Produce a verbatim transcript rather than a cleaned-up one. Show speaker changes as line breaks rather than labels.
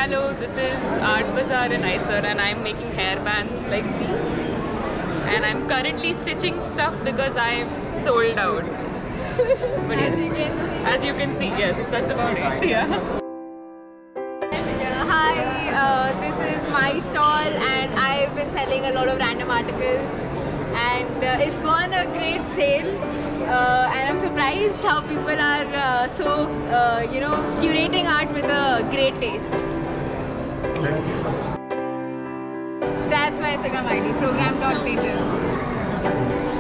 Hello, this is Art Bazaar in I I S E R and I'm making hairbands like these. And I'm currently stitching stuff because I'm sold out. But
as,
yes,
you can see.
as you can see, yes, that's about it. Yeah.
Uh, hi, uh, this is my stall and I've been selling a lot of random articles and uh, it's gone a great sale uh, and I'm surprised how people are uh, so, uh, you know, curating art with a great taste. That's my Instagram I D, program dot painter.